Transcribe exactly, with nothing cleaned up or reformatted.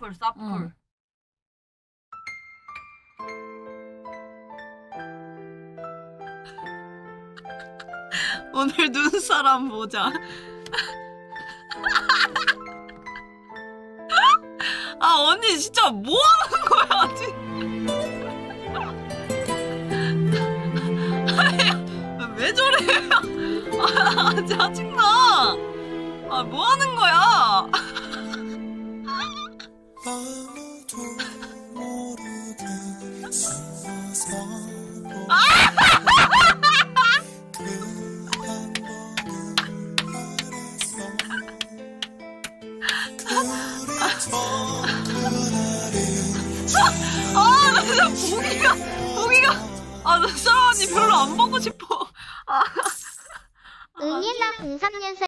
사풀 사풀. 응. 오늘 눈사람 보자. 아 언니 진짜 뭐 하는 거야 지금? 아니 왜 저래? 아 짜증나. 아 뭐 하는 거야? 아, 나 진짜 보기가, 보기가, 아, 나 사람 언니 별로 안 보고 싶어. 아. 응애나 공삼 년생